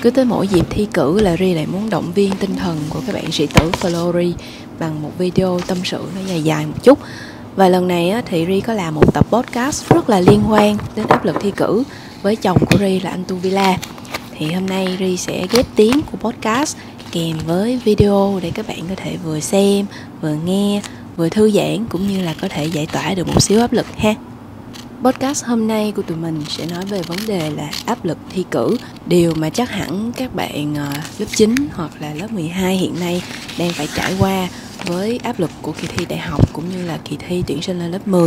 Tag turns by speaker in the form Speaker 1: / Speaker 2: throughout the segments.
Speaker 1: Cứ tới mỗi dịp thi cử là Ri lại muốn động viên tinh thần của các bạn sĩ tử follow Ri bằng một video tâm sự nó dài dài một chút. Và lần này thì Ri có làm một tập podcast rất là liên quan đến áp lực thi cử với chồng của Ri là anh Tu Villa. Thì hôm nay Ri sẽ ghép tiếng của podcast kèm với video để các bạn có thể vừa xem, vừa nghe, vừa thư giãn cũng như là có thể giải tỏa được một xíu áp lực ha. Podcast hôm nay của tụi mình sẽ nói về vấn đề là áp lực thi cử. Điều mà chắc hẳn các bạn lớp 9 hoặc là lớp 12 hiện nay đang phải trải qua với áp lực của kỳ thi đại học cũng như là kỳ thi tuyển sinh lên lớp 10.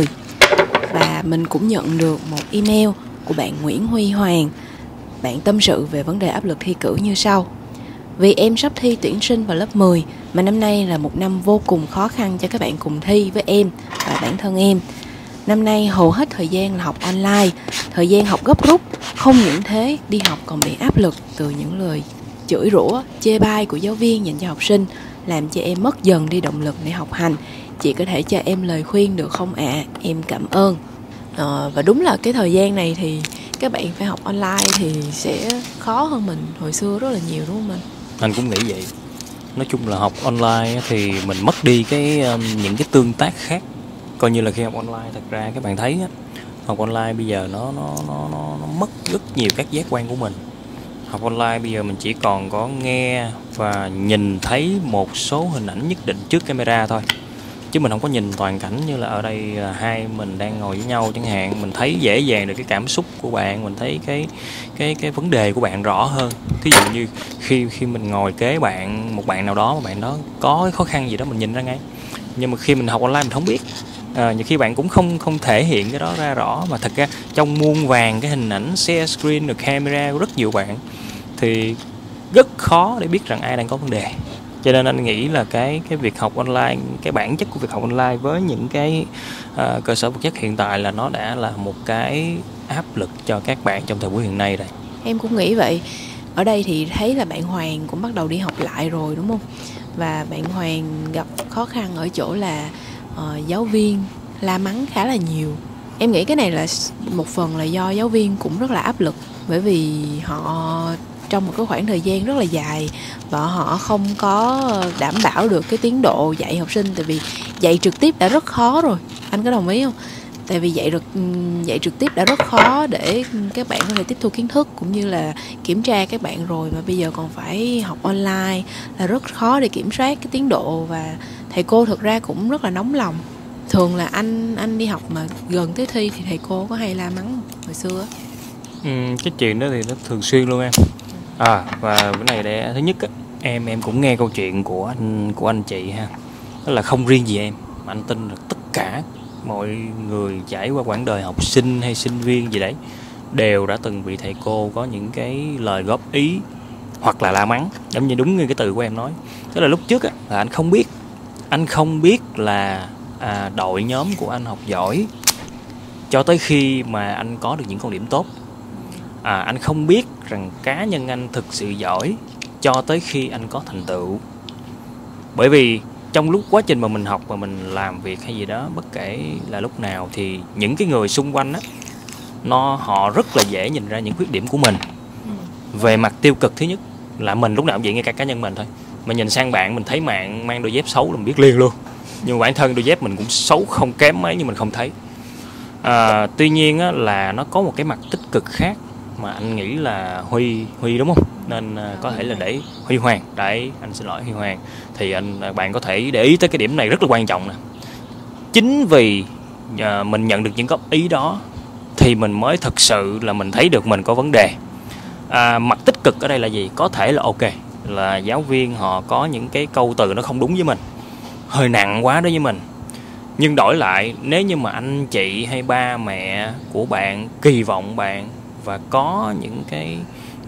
Speaker 1: Và mình cũng nhận được một email của bạn Nguyễn Huy Hoàng. Bạn tâm sự về vấn đề áp lực thi cử như sau. Vì em sắp thi tuyển sinh vào lớp 10 mà năm nay là một năm vô cùng khó khăn cho các bạn cùng thi với em và bản thân em. Năm nay hầu hết thời gian là học online, thời gian học gấp rút. Không những thế, đi học còn bị áp lực từ những lời chửi rủa, chê bai của giáo viên dành cho học sinh, làm cho em mất dần đi động lực để học hành. Chị có thể cho em lời khuyên được không ạ? Em cảm ơn. Và đúng là cái thời gian này thì các bạn phải học online thì sẽ khó hơn mình hồi xưa rất là nhiều, đúng không anh?
Speaker 2: Anh cũng nghĩ vậy. Nói chung là học online thì mình mất đi những cái tương tác khác. Coi như là khi học online, thật ra các bạn thấy học online bây giờ nó mất rất nhiều các giác quan của mình. Học online bây giờ mình chỉ còn có nghe và nhìn thấy một số hình ảnh nhất định trước camera thôi, chứ mình không có nhìn toàn cảnh như là ở đây là hai mình đang ngồi với nhau chẳng hạn. Mình thấy dễ dàng được cái cảm xúc của bạn, mình thấy cái vấn đề của bạn rõ hơn. Thí dụ như khi mình ngồi kế một bạn nào đó mà bạn đó có cái khó khăn gì đó mình nhìn ra ngay. Nhưng mà khi mình học online mình không biết. Nhiều khi bạn cũng không thể hiện cái đó ra rõ, mà thật ra trong muôn vàng cái hình ảnh share screen rồi camera của rất nhiều bạn thì rất khó để biết rằng ai đang có vấn đề. Cho nên anh nghĩ là cái việc học online, cái bản chất của việc học online với những cái cơ sở vật chất hiện tại là nó đã là một cái áp lực cho các bạn trong thời buổi hiện nay rồi.
Speaker 1: Em cũng nghĩ vậy. Ở đây thì thấy là bạn Hoàng cũng bắt đầu đi học lại rồi, đúng không? Và bạn Hoàng gặp khó khăn ở chỗ là giáo viên la mắng khá là nhiều. Em nghĩ cái này là một phần là do giáo viên cũng rất là áp lực, bởi vì họ trong một cái khoảng thời gian rất là dài và họ không có đảm bảo được cái tiến độ dạy học sinh. Tại vì dạy trực tiếp đã rất khó rồi, anh có đồng ý không? Tại vì dạy trực tiếp đã rất khó để các bạn có thể tiếp thu kiến thức cũng như là kiểm tra các bạn rồi, mà bây giờ còn phải học online là rất khó để kiểm soát cái tiến độ. Và thầy cô thực ra cũng rất là nóng lòng. Thường là anh đi học mà gần tới thi thì thầy cô có hay la mắng không? Hồi xưa
Speaker 2: Cái chuyện đó thì nó thường xuyên luôn em. Và cái này để thứ nhất em cũng nghe câu chuyện của anh chị ha. Đó là không riêng gì em, mà anh tin là tất cả mọi người trải qua quãng đời học sinh hay sinh viên gì đấy đều đã từng bị thầy cô có những cái lời góp ý hoặc là la mắng, giống như đúng như cái từ của em nói. Tức là lúc trước là anh không biết là đội nhóm của anh học giỏi cho tới khi mà anh có được những con điểm tốt. Anh không biết rằng cá nhân anh thực sự giỏi cho tới khi anh có thành tựu. Bởi vì trong lúc quá trình mà mình học và mình làm việc hay gì đó, bất kể là lúc nào, thì những cái người xung quanh họ rất là dễ nhìn ra những khuyết điểm của mình. Về mặt tiêu cực, thứ nhất là mình lúc nào cũng vậy, ngay cả cá nhân mình thôi. Mình nhìn sang bạn, mình thấy bạn mang đôi dép xấu là mình biết liền luôn. Nhưng mà bản thân đôi dép mình cũng xấu không kém mấy nhưng mình không thấy. Tuy nhiên là nó có một cái mặt tích cực khác mà anh nghĩ là Huy đúng không? Nên có thể là để Huy Hoàng, anh xin lỗi Huy Hoàng, thì bạn có thể để ý tới cái điểm này rất là quan trọng nè. Chính vì mình nhận được những góp ý đó thì mình mới thực sự là mình thấy được mình có vấn đề. Mặt tích cực ở đây là gì? Có thể là ok, là giáo viên họ có những cái câu từ nó không đúng với mình, hơi nặng quá đối với mình. Nhưng đổi lại, nếu như mà anh chị hay ba mẹ của bạn kỳ vọng bạn và có những cái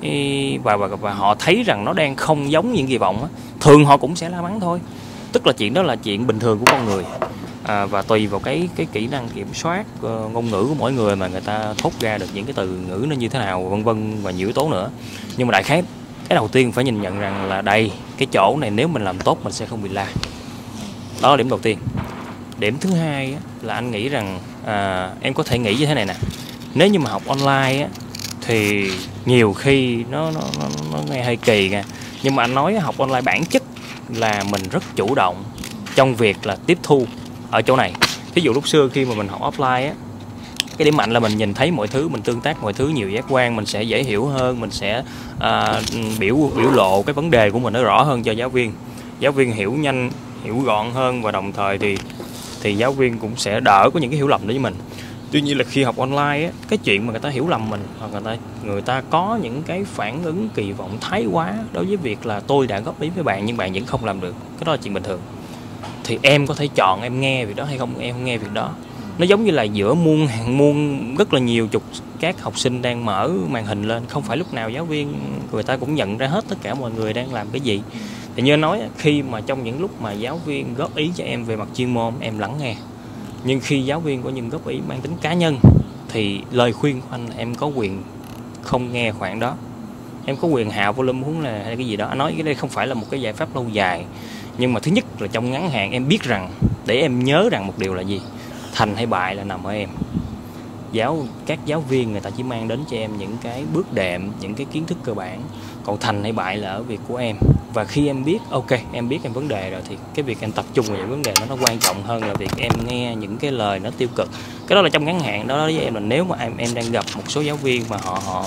Speaker 2: và họ thấy rằng nó đang không giống những kỳ vọng thường họ cũng sẽ la mắng thôi. Tức là chuyện đó là chuyện bình thường của con người. Và tùy vào cái kỹ năng kiểm soát ngôn ngữ của mỗi người mà người ta thốt ra được những cái từ ngữ nó như thế nào, vân vân, và nhiều yếu tố nữa. Nhưng mà đại khái cái đầu tiên phải nhìn nhận rằng là đây, cái chỗ này nếu mình làm tốt mình sẽ không bị la. Đó là điểm đầu tiên. Điểm thứ hai là anh nghĩ rằng em có thể nghĩ như thế này nè. Nếu như mà học online thì nhiều khi nó nghe hơi kỳ nha. Nhưng mà anh nói học online bản chất là mình rất chủ động trong việc là tiếp thu ở chỗ này. Ví dụ lúc xưa khi mà mình học offline á, cái điểm mạnh là mình nhìn thấy mọi thứ, mình tương tác mọi thứ nhiều giác quan, mình sẽ dễ hiểu hơn, mình sẽ biểu lộ cái vấn đề của mình nó rõ hơn cho giáo viên hiểu nhanh, hiểu gọn hơn, và đồng thời thì giáo viên cũng sẽ đỡ có những cái hiểu lầm đối với mình. Tuy nhiên là khi học online á, cái chuyện mà người ta hiểu lầm mình, hoặc người ta có những cái phản ứng kỳ vọng thái quá đối với việc là tôi đã góp ý với bạn nhưng bạn vẫn không làm được, cái đó là chuyện bình thường. Thì em có thể chọn em nghe việc đó hay không em không nghe việc đó. Nó giống như là giữa muôn rất là nhiều chục các học sinh đang mở màn hình lên, không phải lúc nào giáo viên người ta cũng nhận ra hết tất cả mọi người đang làm cái gì. Thì như nói, khi mà trong những lúc mà giáo viên góp ý cho em về mặt chuyên môn, em lắng nghe. Nhưng khi giáo viên có những góp ý mang tính cá nhân thì lời khuyên của anh là em có quyền không nghe khoảng đó. Em có quyền hạ volume huống là hay cái gì đó. Anh nói cái đây không phải là một cái giải pháp lâu dài. Nhưng mà thứ nhất là trong ngắn hạn em biết rằng, để em nhớ rằng một điều là gì, thành hay bại là nằm ở em. Các giáo viên người ta chỉ mang đến cho em những cái bước đệm, những cái kiến thức cơ bản. Còn thành hay bại là ở việc của em. Và khi em biết, em biết em vấn đề rồi, thì cái việc em tập trung vào những vấn đề nó quan trọng hơn là việc em nghe những cái lời nó tiêu cực. Cái đó là trong ngắn hạn. Đó với em là nếu mà em đang gặp một số giáo viên mà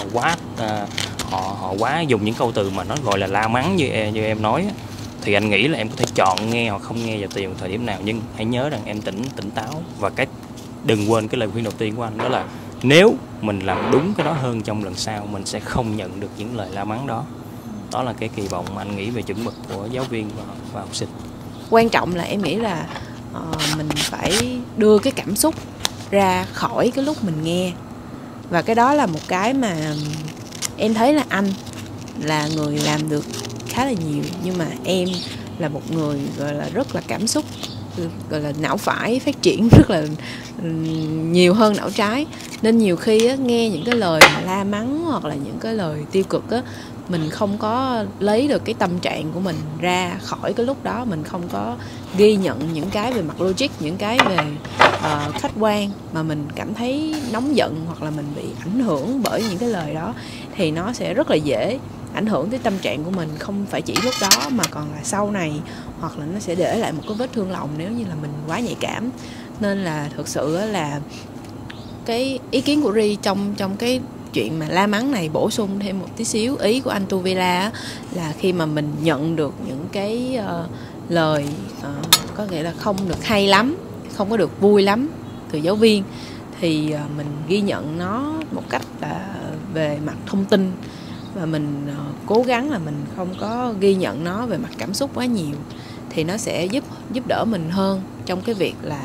Speaker 2: họ quá dùng những câu từ mà nó gọi là la mắng như em nói, thì anh nghĩ là em có thể chọn nghe hoặc không nghe vào tùy một thời điểm nào. Nhưng hãy nhớ rằng em tỉnh táo. Và đừng quên cái lời khuyên đầu tiên của anh, đó là nếu mình làm đúng cái đó hơn trong lần sau, mình sẽ không nhận được những lời la mắng đó. Đó là cái kỳ vọng mà anh nghĩ về chuẩn mực của giáo viên và học sinh.
Speaker 1: Quan trọng là em nghĩ là mình phải đưa cái cảm xúc ra khỏi cái lúc mình nghe. Và cái đó là một cái mà em thấy là anh là người làm được khá là nhiều. Nhưng mà em là một người gọi là rất là cảm xúc, gọi là não phải phát triển rất là nhiều hơn não trái. Nên nhiều khi á, nghe những cái lời la mắng hoặc là những cái lời tiêu cực á, mình không có lấy được cái tâm trạng của mình ra khỏi cái lúc đó. Mình không có ghi nhận những cái về mặt logic, những cái về khách quan, mà mình cảm thấy nóng giận hoặc là mình bị ảnh hưởng bởi những cái lời đó, thì nó sẽ rất là dễ ảnh hưởng tới tâm trạng của mình. Không phải chỉ lúc đó mà còn là sau này, hoặc là nó sẽ để lại một cái vết thương lòng nếu như là mình quá nhạy cảm. Nên là thực sự là cái ý kiến của Ri trong cái chuyện mà la mắng này, bổ sung thêm một tí xíu ý của anh Tu Vela là khi mà mình nhận được những cái lời có nghĩa là không được hay lắm, không có được vui lắm từ giáo viên, thì mình ghi nhận nó một cách là về mặt thông tin, và mình cố gắng là mình không có ghi nhận nó về mặt cảm xúc quá nhiều, thì nó sẽ giúp đỡ mình hơn trong cái việc là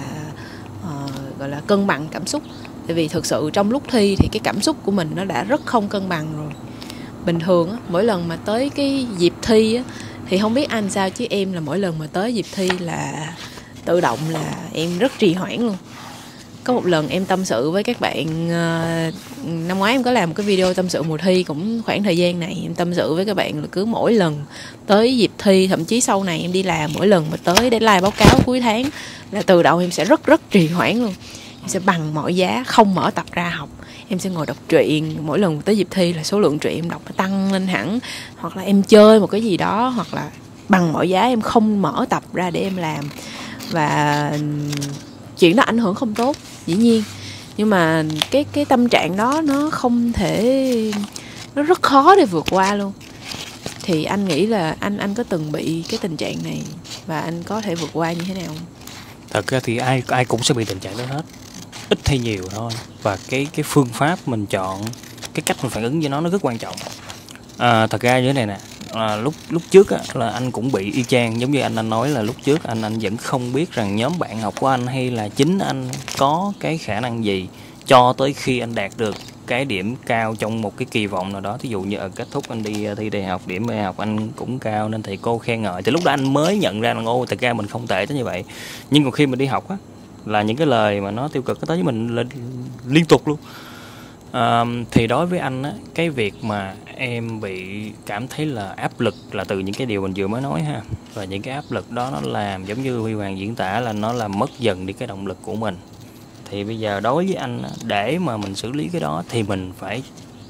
Speaker 1: gọi là cân bằng cảm xúc. Tại vì thực sự trong lúc thi thì cái cảm xúc của mình nó đã rất không cân bằng rồi. Bình thường á, mỗi lần mà tới cái dịp thi á, thì không biết anh sao chứ em là mỗi lần mà tới dịp thi là tự động là em rất trì hoãn luôn. Có một lần em tâm sự với các bạn, năm ngoái em có làm một cái video tâm sự mùa thi, cũng khoảng thời gian này em tâm sự với các bạn là cứ mỗi lần tới dịp thi, thậm chí sau này em đi làm, mỗi lần mà tới deadline báo cáo cuối tháng là từ đầu em sẽ rất trì hoãn luôn. Em sẽ bằng mọi giá không mở tập ra học. Em sẽ ngồi đọc truyện. Mỗi lần tới dịp thi là số lượng truyện em đọc tăng lên hẳn. Hoặc là em chơi một cái gì đó, hoặc là bằng mọi giá em không mở tập ra để em làm. Và chuyện đó ảnh hưởng không tốt, dĩ nhiên. Nhưng mà cái tâm trạng đó nó không thể, nó rất khó để vượt qua luôn. Thì anh nghĩ là anh có từng bị cái tình trạng này và anh có thể vượt qua như thế nào không?
Speaker 2: Thật ra thì ai cũng sẽ bị tình trạng đó hết, ít hay nhiều thôi. Và cái phương pháp mình chọn, cái cách mình phản ứng với nó rất quan trọng. Thật ra như thế này nè, lúc trước á, là anh cũng bị y chang giống như anh nói, là lúc trước anh vẫn không biết rằng nhóm bạn học của anh hay là chính anh có cái khả năng gì, cho tới khi anh đạt được cái điểm cao trong một cái kỳ vọng nào đó. Thí dụ như ở kết thúc anh đi thi đại học, điểm đại học anh cũng cao nên thầy cô khen ngợi, thì lúc đó anh mới nhận ra là thật ra mình không tệ tới như vậy. Nhưng còn khi mình đi học á, là những cái lời mà nó tiêu cực tới với mình là liên tục luôn. Thì đối với anh á, cái việc mà em bị cảm thấy là áp lực là từ những cái điều mình vừa mới nói ha, và những cái áp lực đó nó làm giống như Huy Hoàng diễn tả là nó làm mất dần đi cái động lực của mình. Thì bây giờ đối với anh, để mà mình xử lý cái đó thì mình phải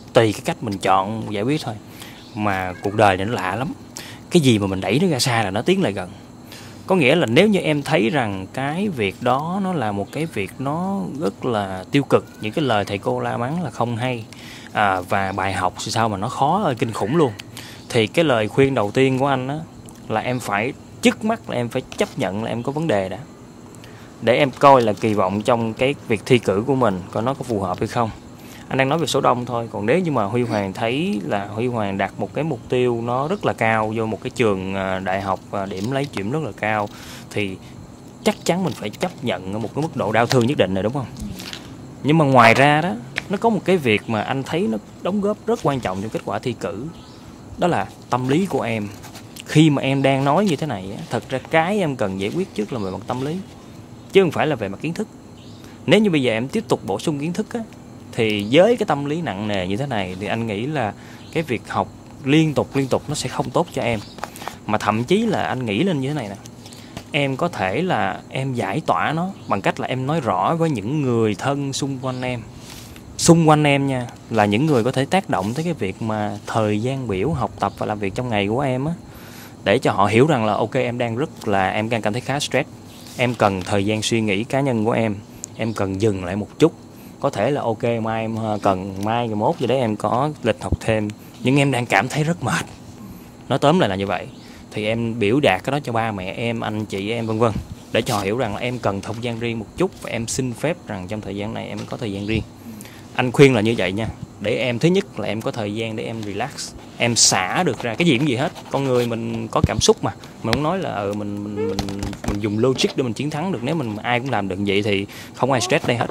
Speaker 2: tùy cái cách mình chọn giải quyết thôi. Mà cuộc đời này nó lạ lắm, cái gì mà mình đẩy nó ra xa là nó tiến lại gần. Có nghĩa là nếu như em thấy rằng cái việc đó nó là một cái việc nó rất là tiêu cực, những cái lời thầy cô la mắng là không hay, và bài học sao mà nó khó ơi kinh khủng luôn, thì cái lời khuyên đầu tiên của anh á là em phải, trước mắt là em phải chấp nhận là em có vấn đề đã, để em coi là kỳ vọng trong cái việc thi cử của mình coi nó có phù hợp hay không. Anh đang nói về số đông thôi, còn nếu như mà Huy Hoàng thấy là Huy Hoàng đặt một cái mục tiêu nó rất là cao vô một cái trường đại học điểm lấy điểm rất là cao, thì chắc chắn mình phải chấp nhận ở một cái mức độ đau thương nhất định rồi, đúng không? Nhưng mà ngoài ra đó, nó có một cái việc mà anh thấy nó đóng góp rất quan trọng trong kết quả thi cử, đó là tâm lý của em. Khi mà em đang nói như thế này, thật ra cái em cần giải quyết trước là về mặt tâm lý, chứ không phải là về mặt kiến thức. Nếu như bây giờ em tiếp tục bổ sung kiến thức á, thì với cái tâm lý nặng nề như thế này thì anh nghĩ là cái việc học liên tục nó sẽ không tốt cho em. Mà thậm chí là anh nghĩ lên như thế này nè, em có thể là em giải tỏa nó bằng cách là em nói rõ với những người thân xung quanh em. Xung quanh em nha, là những người có thể tác động tới cái việc mà thời gian biểu học tập và làm việc trong ngày của em á, để cho họ hiểu rằng là ok, em đang em đang cảm thấy khá stress, em cần thời gian suy nghĩ cá nhân của em cần dừng lại một chút. Có thể là ok, mai em cần mai ngày mốt gì đấy em có lịch học thêm, nhưng em đang cảm thấy rất mệt. Nói tóm lại là như vậy. Thì em biểu đạt cái đó cho ba mẹ em, anh chị em vân vân, để cho họ hiểu rằng là em cần không gian riêng một chút, và em xin phép rằng trong thời gian này em có thời gian riêng. Anh khuyên là như vậy nha, để em thứ nhất là em có thời gian để em relax, em xả được ra cái gì cũng gì hết. Con người mình có cảm xúc mà, mình không nói là mình dùng logic để mình chiến thắng được. Nếu mình ai cũng làm được vậy thì không ai stress đây hết.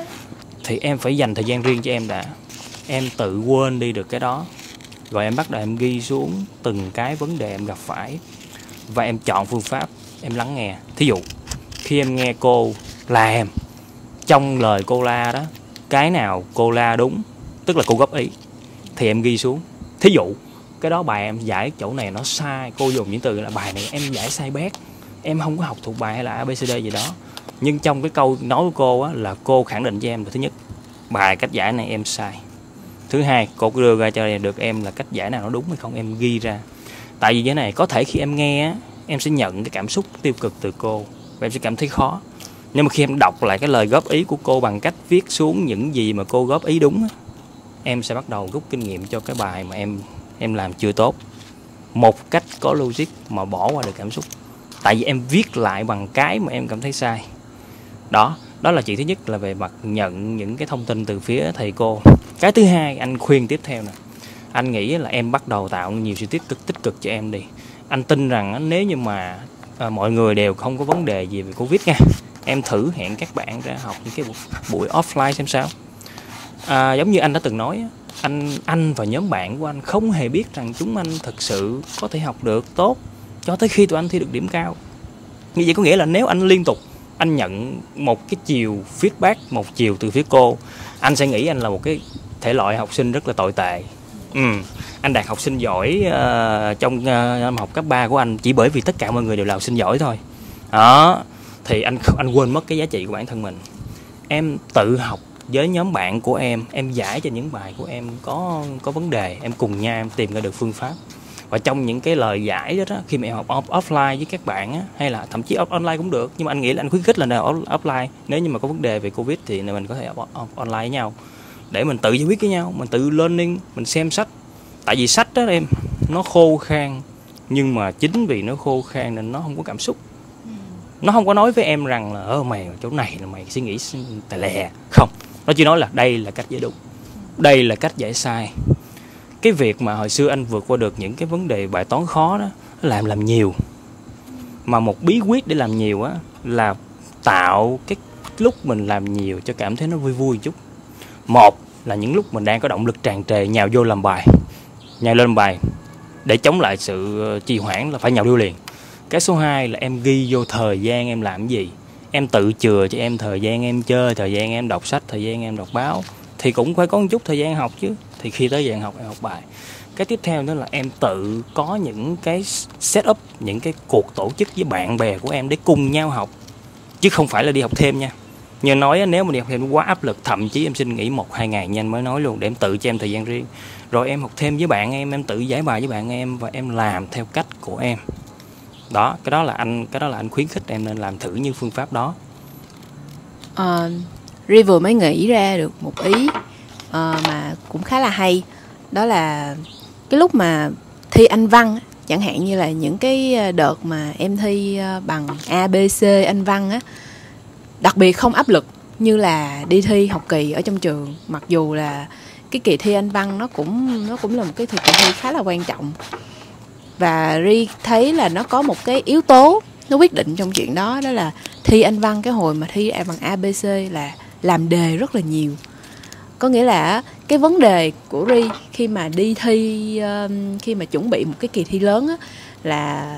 Speaker 2: Thì em phải dành thời gian riêng cho em đã, em tự quên đi được cái đó, rồi em bắt đầu em ghi xuống từng cái vấn đề em gặp phải, và em chọn phương pháp em lắng nghe. Thí dụ khi em nghe cô la em, trong lời cô la đó, cái nào cô la đúng, tức là cô góp ý, thì em ghi xuống. Thí dụ cái đó bài em giải chỗ này nó sai, cô dùng những từ là bài này em giải sai bét, em không có học thuộc bài hay là ABCD gì đó, nhưng trong cái câu nói của cô á, là cô khẳng định cho em là thứ nhất, bài cách giải này em sai. Thứ hai, cô đưa ra cho được em là cách giải nào nó đúng hay không, em ghi ra. Tại vì cái này có thể khi em nghe á, em sẽ nhận cái cảm xúc tiêu cực từ cô và em sẽ cảm thấy khó. Nhưng mà khi em đọc lại cái lời góp ý của cô bằng cách viết xuống những gì mà cô góp ý đúng á, em sẽ bắt đầu rút kinh nghiệm cho cái bài mà em làm chưa tốt, một cách có logic mà bỏ qua được cảm xúc. Tại vì em viết lại bằng cái mà em cảm thấy sai. Đó là chuyện thứ nhất là về mặt nhận những cái thông tin từ phía thầy cô. Cái thứ hai anh khuyên tiếp theo nè, anh nghĩ là em bắt đầu tạo nhiều sự tích cực cho em đi. Anh tin rằng nếu như mà mọi người đều không có vấn đề gì về Covid nha, em thử hẹn các bạn ra học những cái buổi offline xem sao. Giống như anh đã từng nói, anh và nhóm bạn của anh không hề biết rằng chúng anh thực sự có thể học được tốt cho tới khi tụi anh thi được điểm cao. Như vậy có nghĩa là nếu anh liên tục anh nhận một cái chiều feedback một chiều từ phía cô, anh sẽ nghĩ anh là một cái thể loại học sinh rất là tồi tệ. Anh đạt học sinh giỏi trong năm học cấp 3 của anh chỉ bởi vì tất cả mọi người đều là học sinh giỏi thôi. Đó, thì anh quên mất cái giá trị của bản thân mình. Em tự học với nhóm bạn của em giải cho những bài của em có vấn đề, em cùng nhau em tìm ra được phương pháp. Và trong những cái lời giải đó, khi mà em học offline với các bạn á, hay là thậm chí online cũng được, nhưng mà anh nghĩ là anh khuyến khích là offline. Nếu như mà có vấn đề về Covid thì mình có thể online với nhau để mình tự giải quyết với nhau, mình tự learning, mình xem sách. Tại vì sách đó em, nó khô khan, nhưng mà chính vì nó khô khan nên nó không có cảm xúc. Nó không có nói với em rằng là mày chỗ này là mày suy nghĩ tè lè. Không, nó chỉ nói là đây là cách giải đúng, đây là cách giải sai. Cái việc mà hồi xưa anh vượt qua được những cái vấn đề bài toán khó đó là em làm nhiều. Mà một bí quyết để làm nhiều á là tạo cái lúc mình làm nhiều cho cảm thấy nó vui vui chút. Một là những lúc mình đang có động lực tràn trề nhào vô làm bài, nhào lên bài để chống lại sự trì hoãn là phải nhào vô liền. Cái số 2 là em ghi vô thời gian em làm cái gì, em tự chừa cho em thời gian em chơi, thời gian em đọc sách, thời gian em đọc báo, thì cũng phải có một chút thời gian học chứ. Thì khi tới giờ em học bài. Cái tiếp theo nữa là em tự có những cái setup, những cái cuộc tổ chức với bạn bè của em để cùng nhau học, chứ không phải là đi học thêm nha. Như nói á, nếu mà đi học thêm nó quá áp lực, thậm chí em xin nghỉ 1-2 ngày nha, anh mới nói luôn, để em tự cho em thời gian riêng. Rồi em học thêm với bạn em tự giải bài với bạn em và em làm theo cách của em. Đó, cái đó là anh khuyến khích em nên làm thử như phương pháp đó.
Speaker 1: Ri vừa mới nghĩ ra được một ý mà cũng khá là hay. Đó là cái lúc mà thi Anh văn, chẳng hạn như là những cái đợt mà em thi bằng ABC Anh văn á, đặc biệt không áp lực như là đi thi học kỳ ở trong trường. Mặc dù là cái kỳ thi Anh văn nó cũng là một cái kỳ thi khá là quan trọng, và Ri thấy là nó có một cái yếu tố nó quyết định trong chuyện đó. Đó là thi Anh văn, cái hồi mà thi bằng ABC là làm đề rất là nhiều. Có nghĩa là cái vấn đề của Ri khi mà đi thi, khi mà chuẩn bị một cái kỳ thi lớn á, là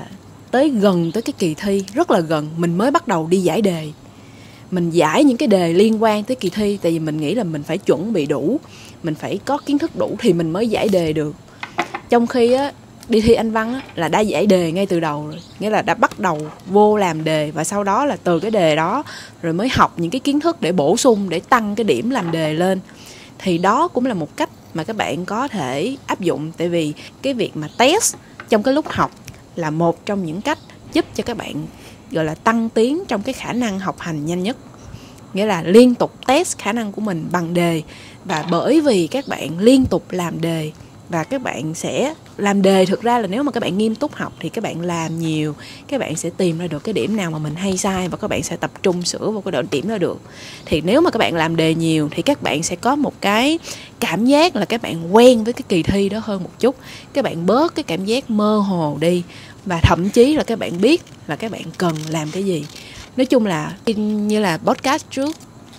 Speaker 1: gần tới cái kỳ thi, rất là gần, mình mới bắt đầu đi giải đề. Mình giải những cái đề liên quan tới kỳ thi, tại vì mình nghĩ là mình phải chuẩn bị đủ, mình phải có kiến thức đủ thì mình mới giải đề được. Trong khi á, đi thi Anh văn á, là đã giải đề ngay từ đầu rồi, nghĩa là đã bắt đầu vô làm đề, và sau đó là từ cái đề đó rồi mới học những cái kiến thức để bổ sung, để tăng cái điểm làm đề lên. Thì đó cũng là một cách mà các bạn có thể áp dụng, tại vì cái việc mà test trong cái lúc học là một trong những cách giúp cho các bạn gọi là tăng tiến trong cái khả năng học hành nhanh nhất. Nghĩa là liên tục test khả năng của mình bằng đề, và bởi vì các bạn liên tục làm đề và các bạn sẽ làm đề, thực ra là nếu mà các bạn nghiêm túc học thì các bạn làm nhiều, các bạn sẽ tìm ra được cái điểm nào mà mình hay sai và các bạn sẽ tập trung sửa vào cái điểm đó được. Thì nếu mà các bạn làm đề nhiều thì các bạn sẽ có một cái cảm giác là các bạn quen với cái kỳ thi đó hơn một chút, các bạn bớt cái cảm giác mơ hồ đi, và thậm chí là các bạn biết là các bạn cần làm cái gì. Nói chung là như là podcast trước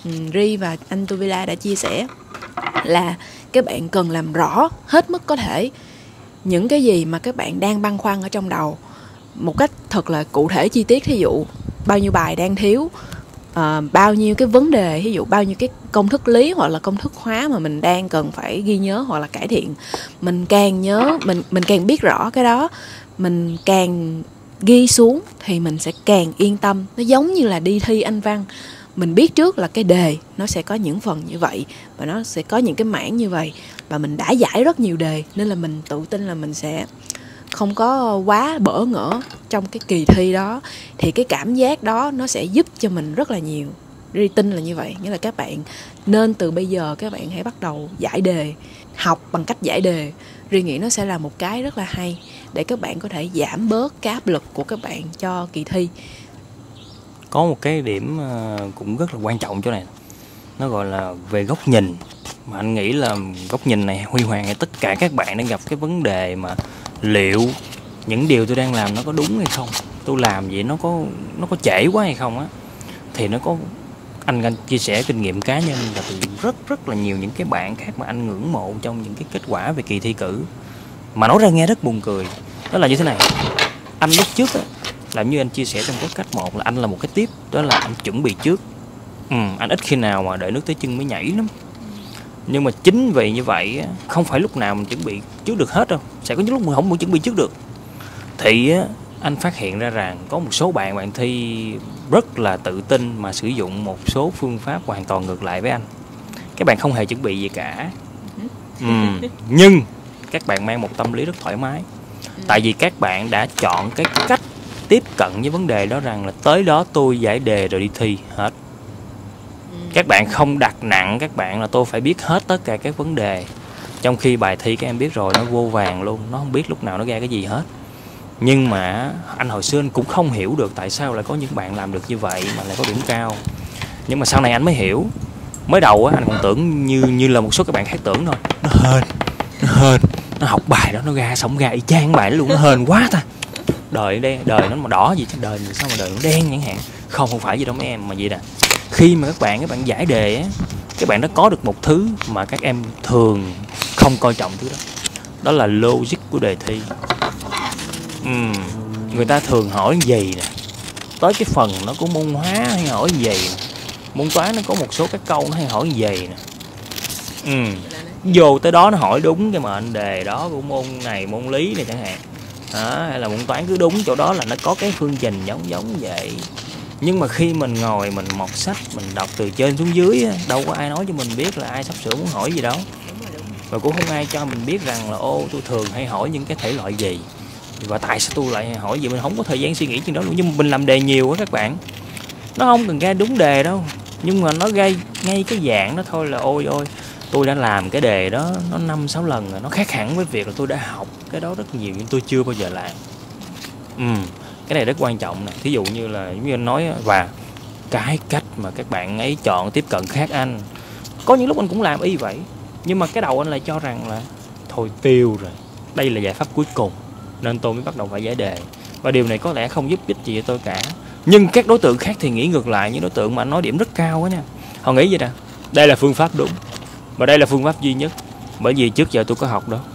Speaker 1: Ri và anh Tuvila đã chia sẻ, là các bạn cần làm rõ hết mức có thể những cái gì mà các bạn đang băn khoăn ở trong đầu một cách thật là cụ thể chi tiết. Thí dụ bao nhiêu bài đang thiếu, bao nhiêu cái vấn đề, ví dụ bao nhiêu cái công thức lý hoặc là công thức hóa mà mình đang cần phải ghi nhớ hoặc là cải thiện. Mình càng nhớ, mình càng biết rõ cái đó, mình càng ghi xuống thì mình sẽ càng yên tâm. Nó giống như là đi thi Anh văn, mình biết trước là cái đề nó sẽ có những phần như vậy và nó sẽ có những cái mảng như vậy, và mình đã giải rất nhiều đề nên là mình tự tin là mình sẽ không có quá bỡ ngỡ trong cái kỳ thi đó. Thì cái cảm giác đó nó sẽ giúp cho mình rất là nhiều. Ri tin là như vậy. Nghĩa là các bạn nên từ bây giờ các bạn hãy bắt đầu giải đề, học bằng cách giải đề. Ri nghĩ nó sẽ là một cái rất là hay để các bạn có thể giảm bớt cái áp lực của các bạn cho kỳ thi.
Speaker 2: Có một cái điểm cũng rất là quan trọng chỗ này, nó gọi là về góc nhìn, mà anh nghĩ là góc nhìn này huy hoàng hay tất cả các bạn đang gặp cái vấn đề mà liệu những điều tôi đang làm nó có đúng hay không, tôi làm vậy nó có trễ quá hay không á. Thì nó có, anh chia sẻ kinh nghiệm cá nhân và từ rất là nhiều những cái bạn khác mà anh ngưỡng mộ trong những cái kết quả về kỳ thi cử, mà nói ra nghe rất buồn cười. Đó là như thế này, anh lúc trước á, làm như anh chia sẻ trong podcast 1 là anh là một cái tip, đó là anh chuẩn bị trước. Anh ít khi nào mà đợi nước tới chân mới nhảy lắm. Nhưng mà chính vì như vậy không phải lúc nào mình chuẩn bị trước được hết đâu, sẽ có những lúc mình không muốn chuẩn bị trước được. Thì anh phát hiện ra rằng có một số bạn thi rất là tự tin mà sử dụng một số phương pháp hoàn toàn ngược lại với anh. Các bạn không hề chuẩn bị gì cả, nhưng các bạn mang một tâm lý rất thoải mái. Tại vì các bạn đã chọn cái cách tiếp cận với vấn đề đó rằng là tới đó tôi giải đề rồi đi thi hết. Các bạn không đặt nặng các bạn là tôi phải biết hết tất cả các vấn đề, trong khi bài thi các em biết rồi nó vô vàn luôn, nó không biết lúc nào nó ra cái gì hết. Nhưng mà anh hồi xưa anh cũng không hiểu được tại sao lại có những bạn làm được như vậy mà lại có điểm cao. Nhưng mà sau này anh mới hiểu. Mới đầu á anh còn tưởng như là một số các bạn khác tưởng thôi, nó hên nó học bài đó nó ra xong ra y chang bài đó luôn, nó hên quá ta. Đời nó mà đỏ gì chứ, đời sao mà đời nó đen chẳng hạn. Không phải gì đâu mấy em, mà gì nè, khi mà các bạn giải đề á, các bạn đã có được một thứ mà các em thường không coi trọng thứ đó. Đó là logic của đề thi. Người ta thường hỏi gì nè, tới cái phần nó có môn hóa hay hỏi gì nè, môn toán nó có một số các câu nó hay hỏi gì nè. Vô tới đó nó hỏi đúng cái mệnh đề đó của môn này, môn lý này chẳng hạn. Hay là môn toán cứ đúng chỗ đó là nó có cái phương trình giống vậy. Nhưng mà khi mình ngồi mình mọt sách, mình đọc từ trên xuống dưới á, đâu có ai nói cho mình biết là ai sắp sửa muốn hỏi gì đâu. Và cũng không ai cho mình biết rằng là tôi thường hay hỏi những cái thể loại gì và tại sao tôi lại hỏi gì. Mình không có thời gian suy nghĩ chuyện đó luôn. Nhưng mà mình làm đề nhiều á các bạn, nó không cần ra đúng đề đâu, nhưng mà nó gây ngay cái dạng đó thôi là ôi tôi đã làm cái đề đó nó 5-6 lần rồi. Nó khác hẳn với việc là tôi đã học cái đó rất nhiều nhưng tôi chưa bao giờ làm. Cái này rất quan trọng nè. Thí dụ như là giống như anh nói, và cái cách mà các bạn ấy chọn tiếp cận khác anh. Có những lúc anh cũng làm y vậy, nhưng mà cái đầu anh lại cho rằng là thôi tiêu rồi, đây là giải pháp cuối cùng, nên tôi mới bắt đầu phải giải đề. Và điều này có lẽ không giúp ích gì cho tôi cả. Nhưng các đối tượng khác thì nghĩ ngược lại. Những đối tượng mà anh nói điểm rất cao á nha, họ nghĩ vậy nè: đây là phương pháp đúng và đây là phương pháp duy nhất, bởi vì trước giờ tôi có học đâu.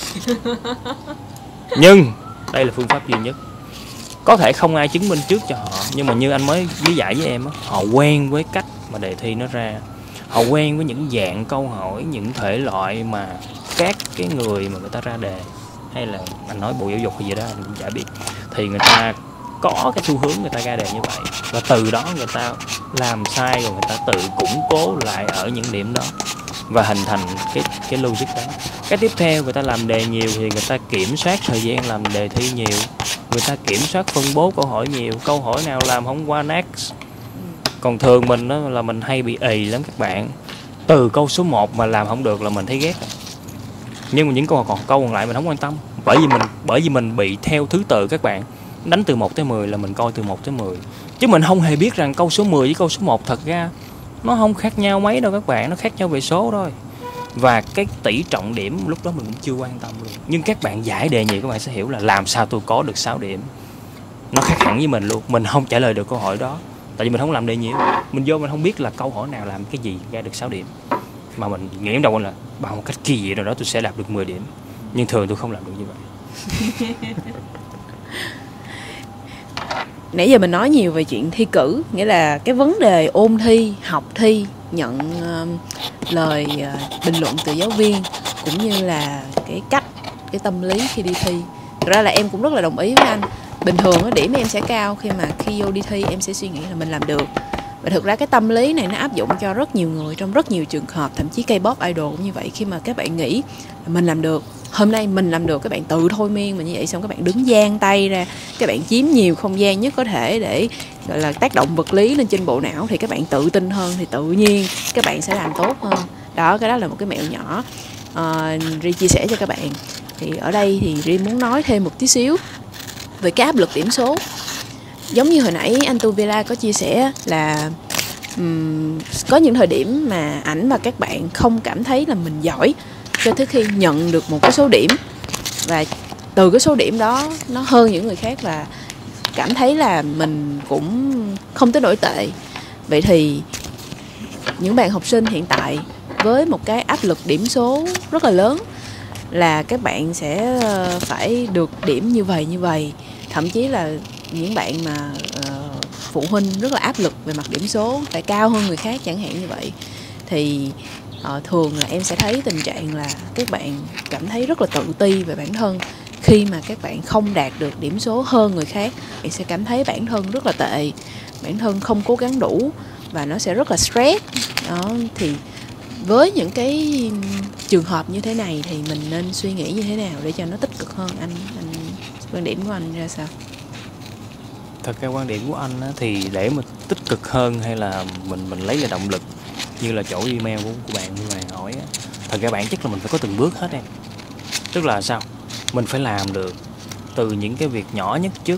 Speaker 2: Nhưng đây là phương pháp duy nhất. Có thể không ai chứng minh trước cho họ, nhưng mà như anh mới lý giải với em á, họ quen với cách mà đề thi nó ra. Họ quen với những dạng câu hỏi, những thể loại mà các cái người mà người ta ra đề, hay là anh nói Bộ Giáo dục hay gì đó anh cũng chả biết, thì người ta có cái xu hướng người ta ra đề như vậy. Và từ đó người ta làm sai rồi người ta tự củng cố lại ở những điểm đó và hình thành cái logic đó. Cái tiếp theo, người ta làm đề nhiều thì người ta kiểm soát thời gian làm đề thi nhiều, người ta kiểm soát phân bố câu hỏi nhiều, câu hỏi nào làm không qua next. Còn thường mình đó là mình hay bị ì lắm các bạn. Từ câu số 1 mà làm không được là mình thấy ghét rồi. Nhưng mà những câu còn lại mình không quan tâm, bởi vì mình bị theo thứ tự các bạn. Đánh từ 1 tới 10 là mình coi từ 1 tới 10. Chứ mình không hề biết rằng câu số 10 với câu số 1 thật ra nó không khác nhau mấy đâu các bạn, nó khác nhau về số thôi. Và cái tỷ trọng điểm lúc đó mình cũng chưa quan tâm luôn. Nhưng các bạn giải đề nhiều các bạn sẽ hiểu là làm sao tôi có được 6 điểm. Nó khác hẳn với mình luôn. Mình không trả lời được câu hỏi đó, tại vì mình không làm đề nhiều. Mình vô mình không biết là câu hỏi nào làm cái gì ra được 6 điểm. Mà mình nghĩ trong đầu là bằng một cách kỳ dị nào đó tôi sẽ đạt được 10 điểm. Nhưng thường tôi không làm được như vậy.
Speaker 1: Nãy giờ mình nói nhiều về chuyện thi cử, nghĩa là cái vấn đề ôn thi, học thi, nhận lời bình luận từ giáo viên, cũng như là cái cách, cái tâm lý khi đi thi. Thực ra là em cũng rất là đồng ý với anh. Bình thường điểm em sẽ cao khi vô đi thi em sẽ suy nghĩ là mình làm được. Và thực ra cái tâm lý này nó áp dụng cho rất nhiều người trong rất nhiều trường hợp, thậm chí K-pop idol cũng như vậy. Khi mà các bạn nghĩ là mình làm được, hôm nay mình làm được, các bạn tự thôi miên mình như vậy, xong các bạn đứng dang tay ra, các bạn chiếm nhiều không gian nhất có thể để gọi là tác động vật lý lên trên bộ não, thì các bạn tự tin hơn thì tự nhiên các bạn sẽ làm tốt hơn. Đó, cái đó là một cái mẹo nhỏ Ri chia sẻ cho các bạn. Thì ở đây thì Ri muốn nói thêm một tí xíu về cái áp lực điểm số. Giống như hồi nãy anh Tu Villa có chia sẻ là có những thời điểm mà ảnh và các bạn không cảm thấy là mình giỏi cho tới khi nhận được một cái số điểm, và từ cái số điểm đó nó hơn những người khác và cảm thấy là mình cũng không tới nổi tệ. Vậy thì những bạn học sinh hiện tại với một cái áp lực điểm số rất là lớn là các bạn sẽ phải được điểm như vậy, thậm chí là những bạn mà phụ huynh rất là áp lực về mặt điểm số phải cao hơn người khác chẳng hạn như vậy, thì thường là em sẽ thấy tình trạng là các bạn cảm thấy rất là tự ti về bản thân. Khi mà các bạn không đạt được điểm số hơn người khác, bạn sẽ cảm thấy bản thân rất là tệ, bản thân không cố gắng đủ và nó sẽ rất là stress. Đó, thì với những cái trường hợp như thế này thì mình nên suy nghĩ như thế nào để cho nó tích cực hơn? Anh quan điểm của anh ra sao?
Speaker 2: Thật ra quan điểm của anh á, thì để mà tích cực hơn hay là mình lấy lại động lực như là chỗ email của bạn như bạn hỏi á, thật ra bản chất là mình phải có từng bước hết em. Tức là sao? Mình phải làm được từ những cái việc nhỏ nhất trước.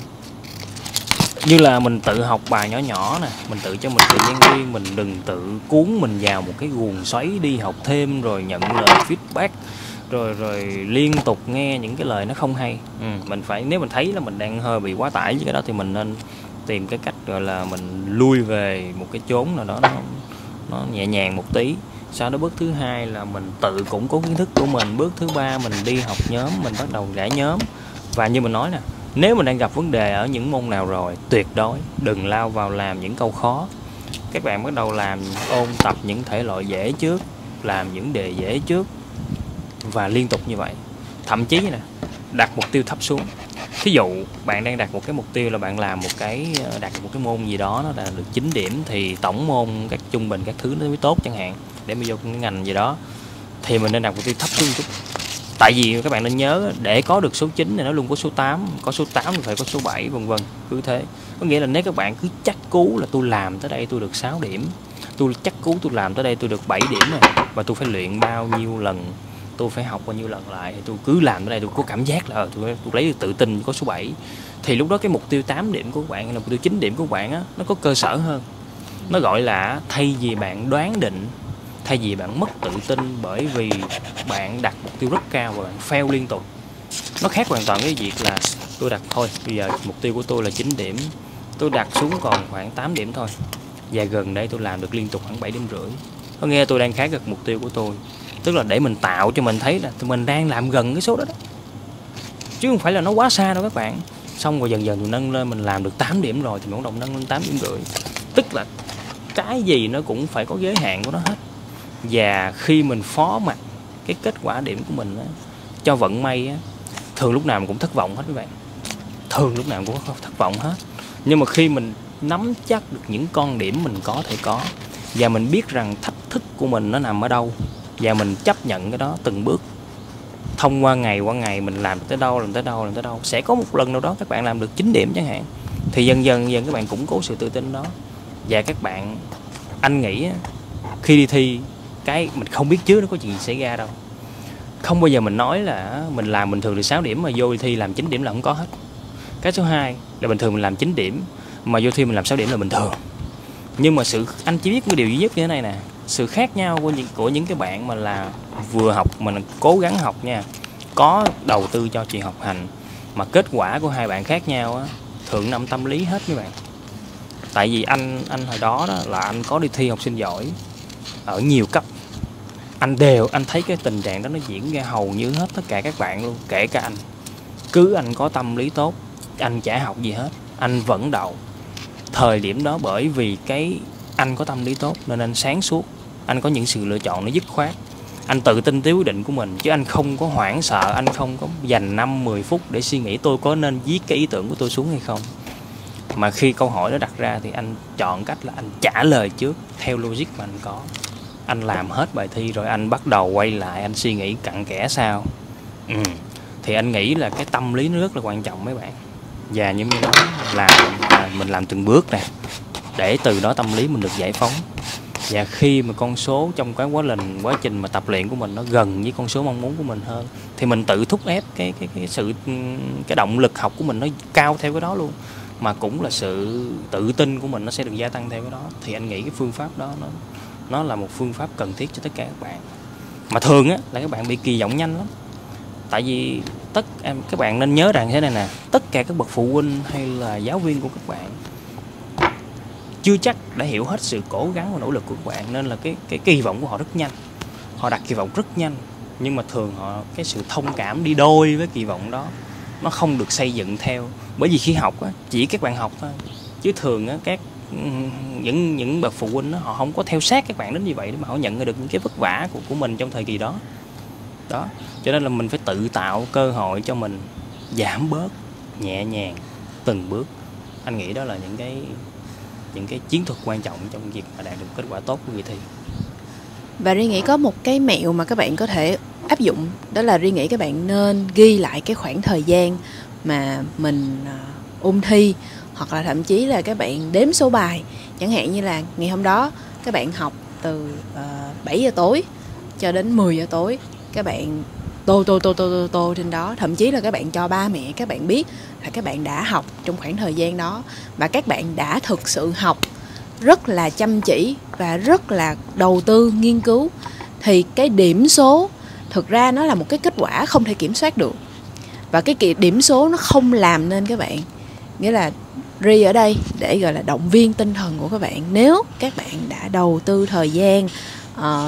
Speaker 2: Như là mình tự học bài nhỏ nhỏ nè, mình tự cho mình thời gian riêng, mình đừng tự cuốn mình vào một cái guồng xoáy đi học thêm rồi nhận lời feedback rồi liên tục nghe những cái lời nó không hay. Mình phải, nếu mình thấy là mình đang hơi bị quá tải với cái đó thì mình nên tìm cái cách gọi là mình lui về một cái chốn nào đó nó nhẹ nhàng một tí. Sau đó bước thứ hai là mình tự củng cố kiến thức của mình. Bước thứ ba mình đi học nhóm, mình bắt đầu rải nhóm. Và như mình nói nè, nếu mình đang gặp vấn đề ở những môn nào rồi, tuyệt đối đừng lao vào làm những câu khó. Các bạn bắt đầu làm ôn tập những thể loại dễ trước, làm những đề dễ trước, và liên tục như vậy. Thậm chí nè, đặt mục tiêu thấp xuống. Thí dụ bạn đang đặt một cái mục tiêu là bạn làm đạt một cái môn gì đó nó là được 9 điểm, thì tổng môn các trung bình các thứ nó mới tốt chẳng hạn, để mà vô cái ngành gì đó thì mình nên đặt mục tiêu thấp xuống chút. Tại vì các bạn nên nhớ, để có được số 9 thì nó luôn có số 8, có số 8 thì phải có số 7, vân vân, cứ thế. Có nghĩa là nếu các bạn cứ chắc cú là tôi làm tới đây tôi được 6 điểm, tôi chắc cú tôi làm tới đây tôi được 7 điểm rồi, và tôi phải luyện bao nhiêu lần, tôi phải học bao nhiêu lần lại, thì tôi cứ làm tới đây tôi có cảm giác là tôi lấy được tự tin có số 7, thì lúc đó cái mục tiêu 8 điểm của bạn hay là mục tiêu 9 điểm của bạn á, nó có cơ sở hơn. Nó gọi là thay vì bạn đoán định, thay vì bạn mất tự tin bởi vì bạn đặt mục tiêu rất cao và bạn fail liên tục, nó khác hoàn toàn cái việc là tôi đặt thôi bây giờ mục tiêu của tôi là 9 điểm, tôi đặt xuống còn khoảng 8 điểm thôi, và gần đây tôi làm được liên tục khoảng 7,5 điểm. Có nghĩa tôi đang khá gần mục tiêu của tôi, tức là để mình tạo cho mình thấy là mình đang làm gần cái số đó, chứ không phải là nó quá xa đâu các bạn. Xong rồi dần dần mình nâng lên, mình làm được 8 điểm rồi thì mình bắt đầu nâng lên 8,5 điểm. Tức là cái gì nó cũng phải có giới hạn của nó hết, và khi mình phó mặc cái kết quả điểm của mình á, cho vận may á, thường lúc nào mình cũng thất vọng hết các bạn, thường lúc nào cũng có thất vọng hết. Nhưng mà khi mình nắm chắc được những con điểm mình có thể có, và mình biết rằng thách thức của mình nó nằm ở đâu, và mình chấp nhận cái đó từng bước, thông qua ngày mình làm tới đâu, sẽ có một lần nào đó các bạn làm được 9 điểm chẳng hạn, thì dần dần các bạn củng cố sự tự tin đó. Và các bạn, anh nghĩ khi đi thi, cái mình không biết trước nó có chuyện gì xảy ra đâu. Không bao giờ mình nói là mình làm bình thường được 6 điểm mà vô đi thi làm 9 điểm là không có hết. Cái số 2 là bình thường mình làm 9 điểm mà vô thi mình làm 6 điểm là bình thường. Nhưng mà anh chỉ biết cái điều duy nhất như thế này nè, sự khác nhau của những cái bạn mà là vừa học mà cố gắng học nha, có đầu tư cho chuyện học hành, mà kết quả của hai bạn khác nhau á, thượng năm tâm lý hết mấy bạn. Tại vì anh hồi đó là anh có đi thi học sinh giỏi ở nhiều cấp, anh thấy cái tình trạng đó nó diễn ra hầu như hết tất cả các bạn luôn, kể cả anh. Cứ anh có tâm lý tốt, anh chả học gì hết, anh vẫn đậu. Thời điểm đó bởi vì cái anh có tâm lý tốt nên anh sáng suốt, anh có những sự lựa chọn nó dứt khoát, anh tự tin tới quyết định của mình, chứ anh không có hoảng sợ, anh không có dành 5-10 phút để suy nghĩ tôi có nên viết cái ý tưởng của tôi xuống hay không. Mà khi câu hỏi đó đặt ra thì anh chọn cách là anh trả lời trước theo logic mà anh có. Anh làm hết bài thi rồi anh bắt đầu quay lại anh suy nghĩ cặn kẽ sao. Thì anh nghĩ là cái tâm lý nó rất là quan trọng mấy bạn. Và như nó mình làm từng bước nè, để từ đó tâm lý mình được giải phóng. Và khi mà con số trong cái quá trình mà tập luyện của mình nó gần với con số mong muốn của mình hơn, thì mình tự thúc ép cái động lực học của mình nó cao theo cái đó luôn, mà cũng là sự tự tin của mình nó sẽ được gia tăng theo cái đó. Thì anh nghĩ cái phương pháp đó nó là một phương pháp cần thiết cho tất cả các bạn. Mà thường á là các bạn bị kỳ vọng nhanh lắm. Tại vì các bạn nên nhớ rằng thế này nè, tất cả các bậc phụ huynh hay là giáo viên của các bạn chưa chắc đã hiểu hết sự cố gắng và nỗ lực của các bạn, nên là cái kỳ vọng của họ rất nhanh. Họ đặt kỳ vọng rất nhanh, nhưng mà thường cái sự thông cảm đi đôi với kỳ vọng đó nó không được xây dựng theo. Bởi vì khi học á, chỉ các bạn học thôi, chứ thường á, những bậc phụ huynh đó, họ không có theo sát các bạn đến như vậy để mà họ nhận được những cái vất vả của mình trong thời kỳ đó. Cho nên là mình phải tự tạo cơ hội cho mình, giảm bớt nhẹ nhàng từng bước. Anh nghĩ đó là những cái chiến thuật quan trọng trong việc mà đạt được kết quả tốt của kỳ thi.
Speaker 1: Và Ri nghĩ có một cái mẹo mà các bạn có thể áp dụng, đó là Ri nghĩ các bạn nên ghi lại cái khoảng thời gian mà mình ôn thi, hoặc là thậm chí là các bạn đếm số bài. Chẳng hạn như là ngày hôm đó các bạn học từ 7 giờ tối cho đến 10 giờ tối, các bạn tô trên đó. Thậm chí là các bạn cho ba mẹ các bạn biết là các bạn đã học trong khoảng thời gian đó, và các bạn đã thực sự học rất là chăm chỉ và rất là đầu tư nghiên cứu. Thì cái điểm số thực ra nó là một cái kết quả không thể kiểm soát được, và cái điểm số nó không làm nên các bạn. Nghĩa là Ri ở đây để gọi là động viên tinh thần của các bạn. Nếu các bạn đã đầu tư thời gian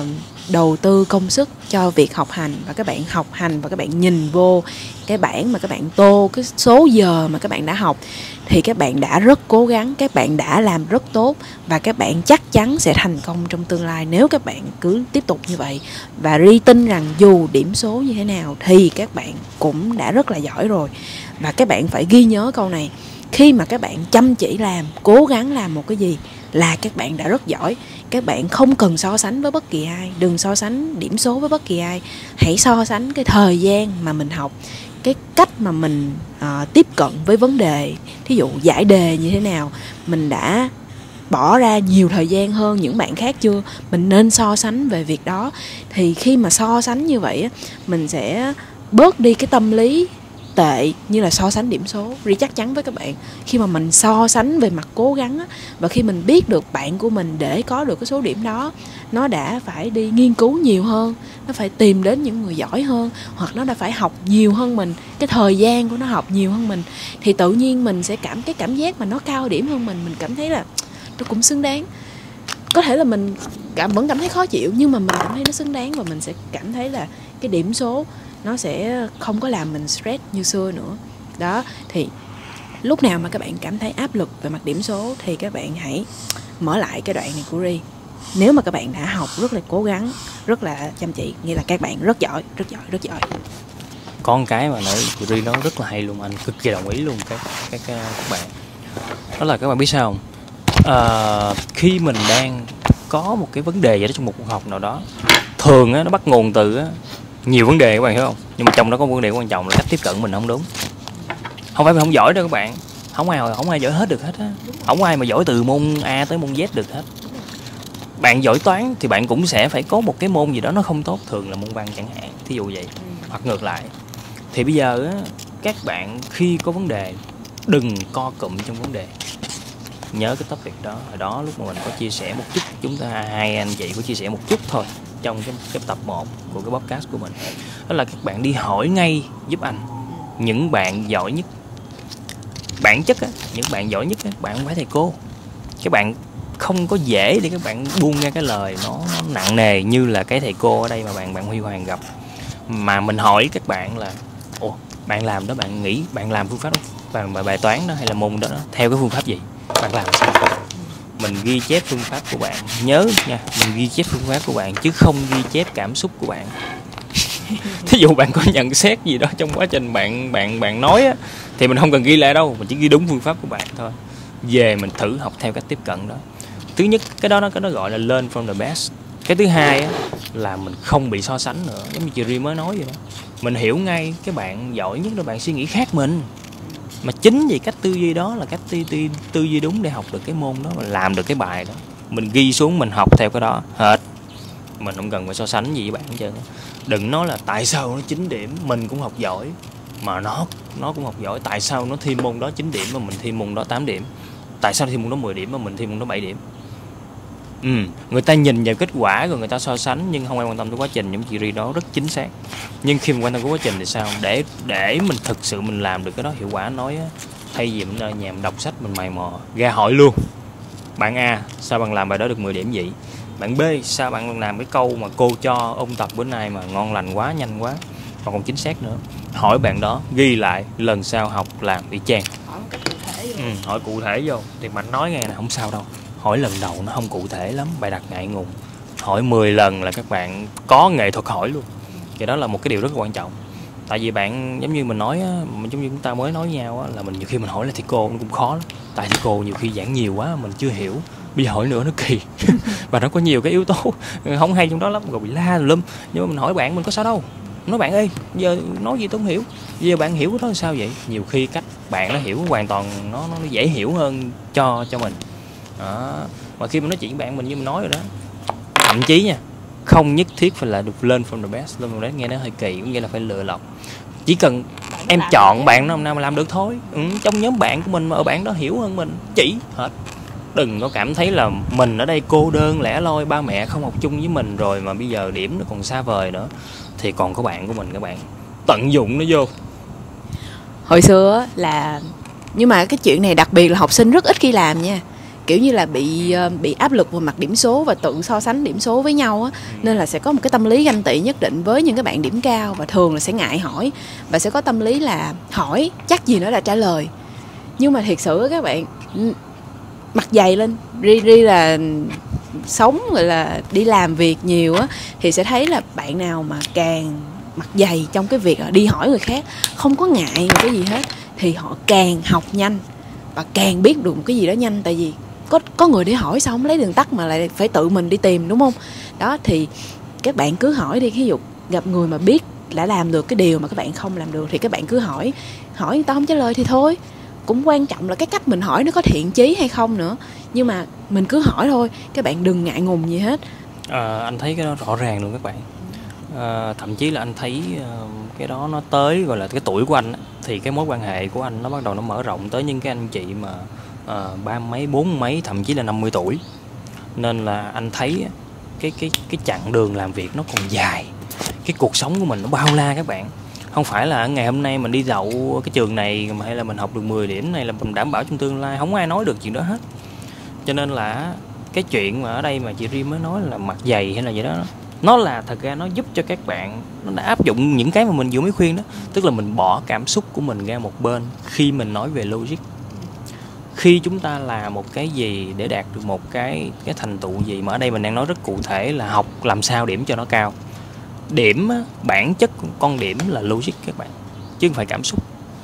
Speaker 1: đầu tư công sức cho việc học hành, và các bạn học hành và các bạn nhìn vô cái bảng mà các bạn tô cái số giờ mà các bạn đã học, thì các bạn đã rất cố gắng, các bạn đã làm rất tốt, và các bạn chắc chắn sẽ thành công trong tương lai nếu các bạn cứ tiếp tục như vậy. Và Ri tin rằng dù điểm số như thế nào thì các bạn cũng đã rất là giỏi rồi. Và các bạn phải ghi nhớ câu này: khi mà các bạn chăm chỉ làm, cố gắng làm một cái gì là các bạn đã rất giỏi. Các bạn không cần so sánh với bất kỳ ai, đừng so sánh điểm số với bất kỳ ai. Hãy so sánh cái thời gian mà mình học, cái cách mà mình tiếp cận với vấn đề. Thí dụ giải đề như thế nào, mình đã bỏ ra nhiều thời gian hơn những bạn khác chưa? Mình nên so sánh về việc đó. Thì khi mà so sánh như vậy, mình sẽ bớt đi cái tâm lý tệ như là so sánh điểm số. Ri chắc chắn với các bạn, khi mà mình so sánh về mặt cố gắng, và khi mình biết được bạn của mình để có được cái số điểm đó, nó đã phải đi nghiên cứu nhiều hơn, nó phải tìm đến những người giỏi hơn, hoặc nó đã phải học nhiều hơn mình, cái thời gian của nó học nhiều hơn mình, thì tự nhiên mình sẽ cảm giác mà nó cao điểm hơn mình cảm thấy là nó cũng xứng đáng. Có thể là mình vẫn cảm thấy khó chịu, nhưng mà mình cảm thấy nó xứng đáng, và mình sẽ cảm thấy là cái điểm số nó sẽ không có làm mình stress như xưa nữa. Đó, thì lúc nào mà các bạn cảm thấy áp lực về mặt điểm số thì các bạn hãy mở lại cái đoạn này của Ri. Nếu mà các bạn đã học rất là cố gắng, rất là chăm chỉ, nghĩa là các bạn rất giỏi, rất giỏi, rất giỏi.
Speaker 2: Con cái mà nãy chị Ri nói rất là hay luôn, anh cực kỳ đồng ý luôn các bạn. Đó là các bạn biết sao không? Khi mình đang có một cái vấn đề gì đó trong một cuộc học nào đó, thường á, nó bắt nguồn từ á, nhiều vấn đề các bạn hiểu không? Nhưng mà trong đó có vấn đề quan trọng là cách tiếp cận mình không đúng. Không phải mình không giỏi đâu các bạn, không ai giỏi hết được hết á, không ai mà giỏi từ môn A tới môn Z được hết. Bạn giỏi toán thì bạn cũng sẽ phải có một cái môn gì đó nó không tốt, thường là môn văn chẳng hạn, thí dụ vậy, hoặc ngược lại. Thì bây giờ á, các bạn khi có vấn đề đừng co cụm trong vấn đề. Nhớ cái topic đó, hồi đó lúc mà mình có chia sẻ một chút, chúng ta hai anh chị có chia sẻ một chút thôi trong cái tập 1 của cái podcast của mình. Đó là các bạn đi hỏi ngay giúp anh những bạn giỏi nhất. Bản chất á, những bạn giỏi nhất á, bạn không phải thầy cô. Các bạn không có dễ để các bạn buông ra cái lời nó nặng nề như là cái thầy cô ở đây mà bạn Huy Hoàng gặp. Mà mình hỏi các bạn là: ồ, bạn làm đó, bạn nghĩ bạn làm phương pháp đó, bài toán đó hay là môn đó theo cái phương pháp gì? Bạn làm sao? Mình ghi chép phương pháp của bạn, nhớ nha, mình ghi chép phương pháp của bạn chứ không ghi chép cảm xúc của bạn. Thí dụ bạn có nhận xét gì đó trong quá trình bạn nói á, thì mình không cần ghi lại đâu, mình chỉ ghi đúng phương pháp của bạn thôi. Về mình thử học theo cách tiếp cận đó. Thứ nhất, cái đó gọi là learn from the best. Cái thứ hai á, là mình không bị so sánh nữa, giống như chị Ri mới nói vậy đó. Mình hiểu ngay cái bạn giỏi nhất là bạn suy nghĩ khác mình. Mà chính vì cách tư duy đó là cách tư duy đúng để học được cái môn đó và làm được cái bài đó. Mình ghi xuống, mình học theo cái đó hết. Mình không cần phải so sánh gì với bạn hết trơn. Đừng nói là tại sao nó 9 điểm mình cũng học giỏi, mà nó cũng học giỏi, tại sao nó thi môn đó 9 điểm mà mình thi môn đó 8 điểm, tại sao thi môn đó 10 điểm mà mình thi môn đó 7 điểm. Người ta nhìn vào kết quả rồi người ta so sánh, nhưng không ai quan tâm tới quá trình. Những chị Ri đó rất chính xác. Nhưng khi mình quan tâm tới quá trình thì sao? Để mình thực sự mình làm được cái đó hiệu quả, nói á, thay vì mình ở nhà mình đọc sách mình mày mò ra hỏi luôn: bạn A, sao bạn làm bài đó được 10 điểm vậy? Bạn B, sao bạn làm cái câu mà cô cho ôn tập bữa nay mà ngon lành quá, nhanh quá, mà còn chính xác nữa? Hỏi bạn đó, ghi lại, lần sau học làm y chang. Hỏi cụ thể vô. Thì bạn nói nghe là không sao đâu. Hỏi lần đầu nó không cụ thể lắm, bài đặt ngại ngùng. Hỏi 10 lần là các bạn có nghệ thuật hỏi luôn. Thì đó là một cái điều rất quan trọng. Tại vì bạn, giống như mình nói á, giống như chúng ta mới nói nhau á, là mình nhiều khi mình hỏi là thầy cô nó cũng khó lắm. Tại thầy cô nhiều khi giảng nhiều quá mình chưa hiểu, bây giờ hỏi nữa nó kỳ. Và nó có nhiều cái yếu tố không hay trong đó lắm, rồi bị la lum. Nhưng mà mình hỏi bạn mình có sao đâu. Nói bạn ơi, giờ nói gì tôi không hiểu, giờ bạn hiểu cái đó sao vậy? Nhiều khi cách bạn nó hiểu hoàn toàn nó dễ hiểu hơn cho mình đó. Mà khi mà nói chuyện với bạn mình như mình nói rồi đó, thậm chí nha, không nhất thiết phải là được learn from the best. Learn from the best nghe nó hơi kỳ, cũng nghĩa là phải lựa lọc. Chỉ cần em chọn bạn nào mà làm được thôi. Trong nhóm bạn của mình mà ở bạn đó hiểu hơn mình, chỉ hết. Đừng có cảm thấy là mình ở đây cô đơn lẻ loi, ba mẹ không học chung với mình rồi mà bây giờ điểm nó còn xa vời nữa. Thì còn có bạn của mình, các bạn tận dụng nó vô.
Speaker 1: Hồi xưa là, nhưng mà cái chuyện này đặc biệt là học sinh rất ít khi làm nha. kiểu như là bị áp lực về mặt điểm số và tự so sánh điểm số với nhau á, nên là sẽ có một cái tâm lý ganh tị nhất định với những cái bạn điểm cao, và thường là sẽ ngại hỏi và sẽ có tâm lý là hỏi chắc gì nữa là trả lời. Nhưng mà thiệt sự các bạn mặt dày lên, Ri là sống gọi là đi làm việc nhiều á, thì sẽ thấy là bạn nào mà càng mặt dày trong cái việc đi hỏi người khác, không có ngại một cái gì hết, thì họ càng học nhanh và càng biết được một cái gì đó nhanh. Tại vì có người để hỏi sao không lấy đường tắt mà lại phải tự mình đi tìm, đúng không? Đó, thì các bạn cứ hỏi đi. Ví dụ gặp người mà biết đã làm được cái điều mà các bạn không làm được thì các bạn cứ hỏi người ta không trả lời thì thôi. Cũng quan trọng là cái cách mình hỏi nó có thiện chí hay không nữa, nhưng mà mình cứ hỏi thôi, các bạn đừng ngại ngùng gì hết.
Speaker 2: Anh thấy cái đó rõ ràng luôn các bạn. Thậm chí là anh thấy cái đó nó tới gọi là cái tuổi của anh á, thì cái mối quan hệ của anh nó bắt đầu nó mở rộng tới những cái anh chị mà ba mấy, bốn mấy, thậm chí là 50 tuổi. Nên là anh thấy cái chặng đường làm việc nó còn dài, cái cuộc sống của mình nó bao la các bạn. Không phải là ngày hôm nay mình đi đậu cái trường này hay là mình học được 10 điểm này là mình đảm bảo trong tương lai, không ai nói được chuyện đó hết. Cho nên là cái chuyện mà ở đây mà chị Rim mới nói là mặt dày hay là gì đó, nó là thật ra nó giúp cho các bạn, nó đã áp dụng những cái mà mình vừa mới khuyên đó. Tức là mình bỏ cảm xúc của mình ra một bên khi mình nói về logic. Khi chúng ta làm một cái gì để đạt được một cái thành tựu gì, mà ở đây mình đang nói rất cụ thể là học làm sao điểm cho nó cao. Điểm, bản chất con điểm là logic các bạn, chứ không phải cảm xúc.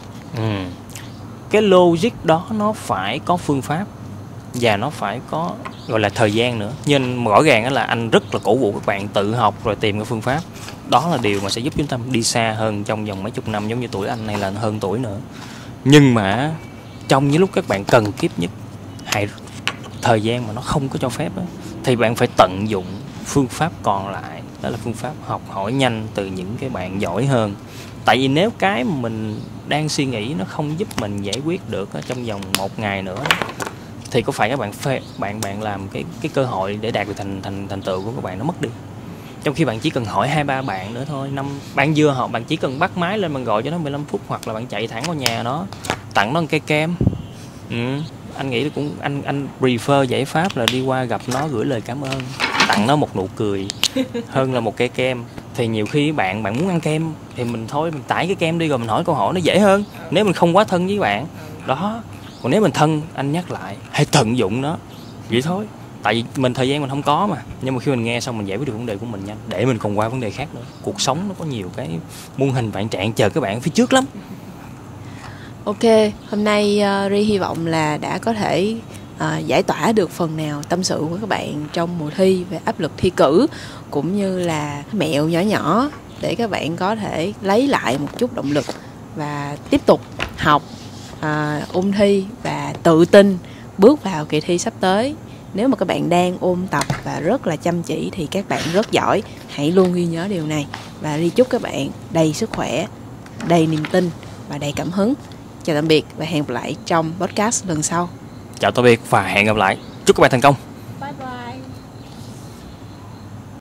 Speaker 2: Cái logic đó nó phải có phương pháp và nó phải có gọi là thời gian nữa. Nhưng rõ ràng là anh rất là cổ vũ các bạn tự học rồi tìm cái phương pháp. Đó là điều mà sẽ giúp chúng ta đi xa hơn trong vòng mấy chục năm, giống như tuổi anh này là hơn tuổi nữa. Nhưng mà trong những lúc các bạn cần kiếp nhất, hay thời gian mà nó không có cho phép đó, thì bạn phải tận dụng phương pháp còn lại. Đó là phương pháp học hỏi nhanh từ những cái bạn giỏi hơn. Tại vì nếu cái mà mình đang suy nghĩ nó không giúp mình giải quyết được trong vòng một ngày nữa, thì có phải các bạn làm cái cơ hội để đạt được thành tựu của các bạn nó mất đi. Trong khi bạn chỉ cần hỏi 2-3 bạn nữa thôi, bạn vừa học, bạn chỉ cần bắt máy lên, bạn gọi cho nó 15 phút, hoặc là bạn chạy thẳng vào nhà nó, tặng nó một cây kem. Anh nghĩ là cũng anh prefer giải pháp là đi qua gặp nó, gửi lời cảm ơn, tặng nó một nụ cười hơn là một cây kem. Thì nhiều khi bạn muốn ăn kem thì mình tải cái kem đi rồi mình hỏi câu hỏi nó dễ hơn, nếu mình không quá thân với bạn đó. Còn nếu mình thân, anh nhắc lại hãy tận dụng nó vậy thôi. Tại vì thời gian mình không có mà, nhưng mà khi mình nghe xong mình giải quyết được vấn đề của mình nhanh, để mình còn qua vấn đề khác nữa. Cuộc sống nó có nhiều cái muôn hình vạn trạng chờ các bạn phía trước lắm.
Speaker 1: Ok, hôm nay Ri hy vọng là đã có thể giải tỏa được phần nào tâm sự của các bạn trong mùa thi về áp lực thi cử, cũng như là mẹo nhỏ để các bạn có thể lấy lại một chút động lực và tiếp tục học, ôn thi và tự tin bước vào kỳ thi sắp tới. Nếu mà các bạn đang ôn tập và rất là chăm chỉ thì các bạn rất giỏi. Hãy luôn ghi nhớ điều này. Và Ri chúc các bạn đầy sức khỏe, đầy niềm tin và đầy cảm hứng. Chào tạm biệt và hẹn gặp lại trong podcast lần sau.
Speaker 2: Chào tạm biệt và hẹn gặp lại. Chúc các bạn thành công.